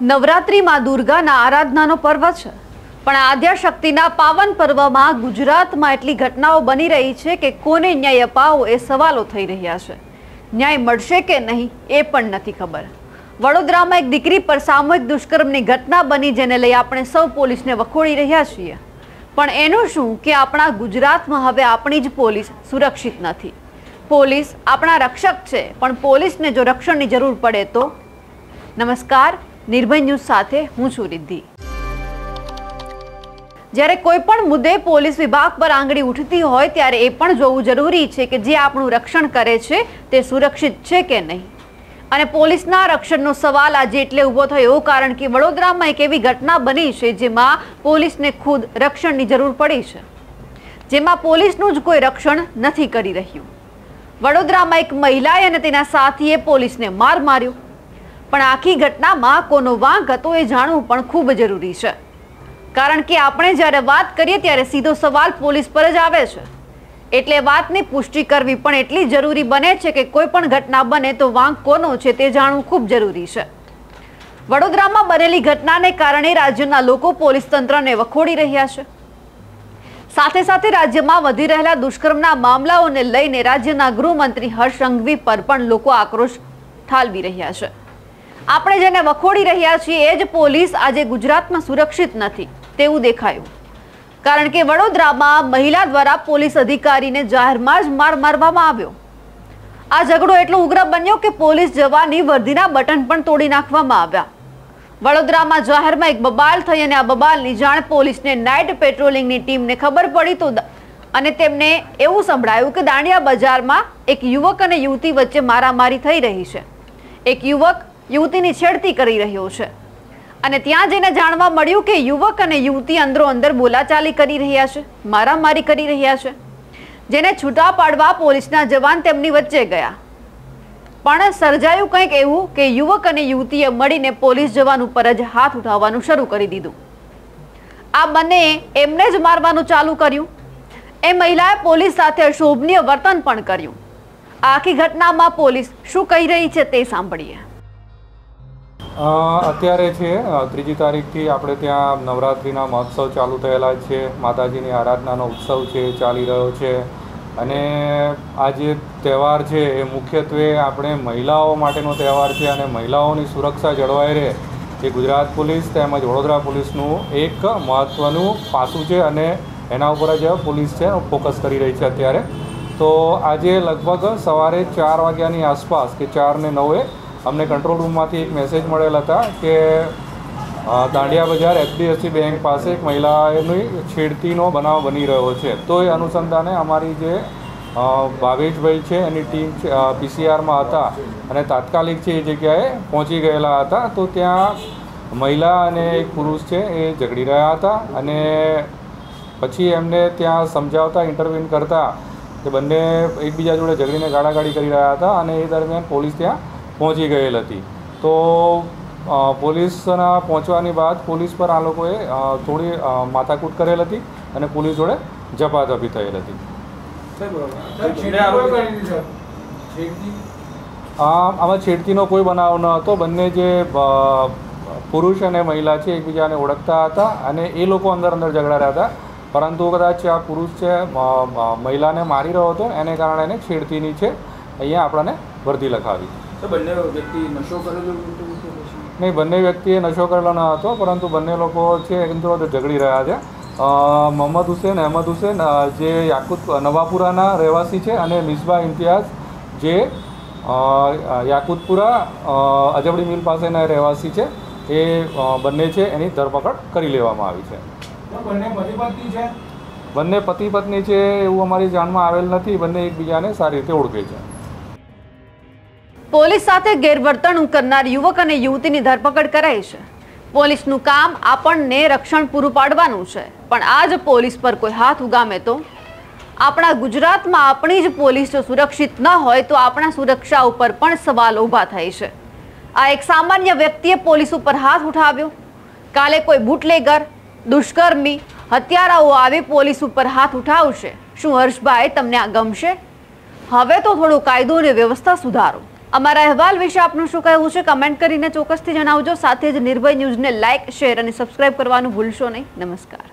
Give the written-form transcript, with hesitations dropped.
નવરાત્રિ માં દુર્ગાના આરાધનાનો પર્વ છે, પણ આદ્યશક્તિના પાવન પર્વમાં ગુજરાતમાં એટલી ઘટનાઓ બની રહી છે કે કોને ન્યાય અપાવો એ સવાલો થઈ રહ્યા છે. ન્યાય મળશે કે નહીં એ પણ નથી ખબર. વડોદરામાં એક દીકરી પર સામૂહિક દુષ્કર્મની ઘટના બની, જેને લઈ આપણે સૌ પોલીસને વખોડી રહ્યા છીએ. પણ એનું શું કે આપણા ગુજરાતમાં હવે આપણી જ પોલીસ સુરક્ષિત નથી. પોલીસ આપણા રક્ષક છે, પણ પોલીસને જો રક્ષણની જરૂર પડે તો. નમસ્કાર, નિર્ભય ન્યૂઝ સાથે હું છું રિદ્ધિ. જ્યારે કોઈ પણ મુદ્દે પોલીસ વિભાગ પર આંગળી ઉઠતી હોય ત્યારે એ પણ જોવું જરૂરી છે કે જે આપણું રક્ષણ કરે છે તે સુરક્ષિત છે કે નહીં. અને પોલીસના રક્ષણનો સવાલ આજે એટલે ઊભો થયો કારણ કે વડોદરામાં એક એવી ઘટના બની છે જેમાં પોલીસને ખુદ રક્ષણની જરૂર પડી છે, જેમાં પોલીસનું જ કોઈ રક્ષણ નથી કરી રહ્યું. વડોદરામાં એક મહિલાએ અને તેના સાથીએ પોલીસને માર માર્યો, પણ આખી ઘટનામાં કોનો વાંક હતો એ જાણવું પણ ખૂબ જરૂરી છે. કારણ કે આપણે જ્યારે વાત કરીએ ત્યારે સીધો સવાલ પોલીસ પર જ આવે છે, એટલે વાતની પુષ્ટિ કરવી પણ એટલી જરૂરી બને છે કે કોઈ પણ ઘટના બને તો વાંક કોનો છે તે જાણવું ખૂબ જરૂરી છે. વડોદરામાં બનેલી ઘટનાને કારણે રાજ્યના લોકો પોલીસ તંત્રને વખોડી રહ્યા છે. સાથે સાથે રાજ્યમાં વધી રહેલા દુષ્કર્મના મામલાઓને લઈને રાજ્યના ગૃહમંત્રી હર્ષ સંઘવી પર પણ લોકો આક્રોશ ઠાલવી રહ્યા છે. આપણે જેને વખોડી રહ્યા છીએ એ જ પોલીસ આજે ગુજરાતમાં સુરક્ષિત નથી તેવું દેખાયું. કારણ કે વડોદરામાં મહિલા દ્વારા પોલીસ અધિકારીને જાહેરમાં જ માર મારવામાં આવ્યો. આ ઝઘડો એટલો ઉગ્ર બન્યો કે પોલીસ જવાની વર્દીના બટન પણ તોડી નાખવામાં આવ્યા. વડોદરામાં જાહેરમાં એક બબાલ થઈ અને આ બબાલની જાણ પોલીસને નાઇટ પેટ્રોલિંગની ટીમને ખબર પડી તો અને તેમને એવું સંભળાયું કે દાંડિયા બજારમાં એક યુવક અને યુવતી વચ્ચે મારામારી થઈ રહી છે. એક યુવક યુવતીની છેડતી કરી રહ્યો છે અને ત્યાં જઈને જાણવા મળ્યું કે યુવક અને યુવતી અંદરો અંદર બોલાચાલી કરી રહ્યા છે, મારામારી કરી રહ્યા છે, જેને છૂટા પાડવા પોલીસના જવાન તેમની વચ્ચે ગયા. પણ સર્જાયું કંઈક એવું કે યુવક અને યુવતીએ મળીને પોલીસ જવાન ઉપર જ હાથ ઉઠાવવાનું શરૂ કરી દીધું. આ બંને એમને જ મારવાનું ચાલુ કર્યું. એ મહિલાએ પોલીસ સાથે અશોભનીય વર્તન પણ કર્યું. આખી ઘટનામાં પોલીસ શું કહી રહી છે તે સાંભળીએ. અત્યારે છે 3જી તારીખથી આપણે ત્યાં નવરાત્રિના મહોત્સવ ચાલુ થયેલા છે. માતાજીની આરાધનાનો ઉત્સવ છે, ચાલી રહ્યો છે. અને આ જે તહેવાર છે એ મુખ્યત્વે આપણે મહિલાઓ માટેનો તહેવાર છે અને મહિલાઓની સુરક્ષા જળવાઈ રહે એ ગુજરાત પોલીસ તેમજ વડોદરા પોલીસનું એક મહત્ત્વનું પાસું છે અને એના ઉપર જ પોલીસ છે ફોકસ કરી રહી છે અત્યારે. તો આજે લગભગ સવારે 4 વાગ્યાની આસપાસ કે 4:09 અમને કંટ્રોલ રૂમમાંથી એક મેસેજ મળેલ હતા કે દાંડિયા બજાર HDFC બેંક પાસે એક મહિલાની છેડતીનો બનાવ બની રહ્યો છે. તો એ અનુસંધાને અમારી જે ભાવેશભાઈ છે એની ટીમ PCRમાં હતા અને તાત્કાલિક છે એ જગ્યાએ પહોંચી ગયેલા હતા. તો ત્યાં મહિલા અને એક પુરુષ છે એ ઝઘડી રહ્યા હતા અને પછી એમને ત્યાં સમજાવતા ઇન્ટરવ્યૂ કરતા કે બંને એકબીજા જોડે ઝઘડીને ગાળાગાળી કરી રહ્યા હતા અને એ દરમિયાન પોલીસ ત્યાં પહોંચી ગયેલ હતી. તો પોલીસના પહોંચવાની બાદ પોલીસ પર આ લોકોએ થોડી માથાકૂટ કરેલ હતી અને પોલીસ જોડે ઝપાઝપી થયેલ હતી. આમાં છેડતીનો કોઈ બનાવ ન હતો. બંને જે પુરુષ અને મહિલા છે એકબીજાને ઓળખતા હતા અને એ લોકો અંદર ઝઘડા રહ્યા હતા. પરંતુ કદાચ આ પુરુષ છે મહિલાને મારી રહ્યો હતો એને કારણે એને છેડતીની છે અહીંયા આપણને વર્દી લખાવી. બંને વ્યક્તિ નશો કરેલો નહીં, બંને વ્યક્તિએ નશો કરેલો ન હતો, પરંતુ બંને લોકો છે એકદમ ઝઘડી રહ્યા છે. મોહમ્મદ હુસેન, અહેમદ હુસેન જે નવાપુરાના રહેવાસી છે અને મિસબા ઇમ્તિયાઝ જે યાકુતપુરા અજબડી મિલ પાસેના રહેવાસી છે. એ બંને છે એની ધરપકડ કરી લેવામાં આવી છે. બંને પતિ પત્ની છે એવું અમારી જાણમાં આવેલ નથી. બંને એકબીજાને સારી રીતે ઓળખે છે. પોલીસ સાથે ગેરવર્તણૂક કરનાર યુવક અને યુવતીની ધરપકડ કરાઈ છે. પોલીસનું કામ આપણને રક્ષણ પૂરું પાડવાનું છે, પણ આ જ પોલીસ પર કોઈ હાથ ઉગામે તો આપણા ગુજરાતમાં આપણી જ પોલીસ જો સુરક્ષિત ન હોય તો આપણા સુરક્ષા ઉપર પણ સવાલ ઊભા થાય છે. આ એક સામાન્ય વ્યક્તિએ પોલીસ ઉપર હાથ ઉઠાવ્યો. કાલે કોઈ બુટલેગર, દુષ્કર્મી, હત્યારાઓ આવી પોલીસ ઉપર હાથ ઉઠાવશે. શું હર્ષભાઈ તમને આ ગમશે? હવે તો થોડું કાયદો અને વ્યવસ્થા સુધારો. અમારા અહેવાલ વિશે આપનું શું કહેવું છે કમેન્ટ કરીને ચોક્કસથી જણાવજો. સાથે જ નિર્ભય ન્યૂઝને લાઇક, શેર અને સબસ્ક્રાઇબ કરવાનું ભૂલશો નહીં. નમસ્કાર.